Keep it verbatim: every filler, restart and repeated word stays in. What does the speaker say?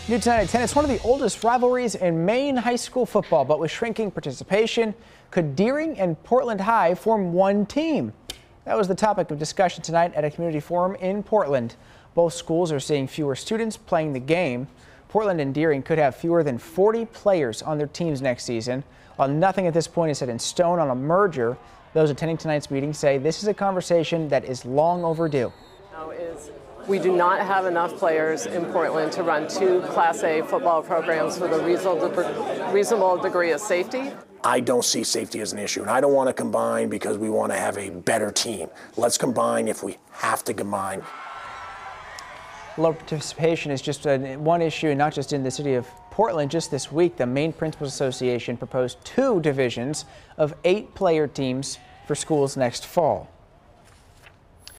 New tonight at ten, it's one of the oldest rivalries in Maine high school football, but with shrinking participation, could Deering and Portland High form one team? That was the topic of discussion tonight at a community forum in Portland. Both schools are seeing fewer students playing the game. Portland and Deering could have fewer than forty players on their teams next season. While nothing at this point is set in stone on a merger, those attending tonight's meeting say this is a conversation that is long overdue. Now is we do not have enough players in Portland to run two Class A football programs with a reasonable, reasonable degree of safety. I don't see safety as an issue, and I don't want to combine because we want to have a better team. Let's combine if we have to combine. Low participation is just a, one issue, not just in the city of Portland. Just this week, the Maine Principals Association proposed two divisions of eight player teams for schools next fall.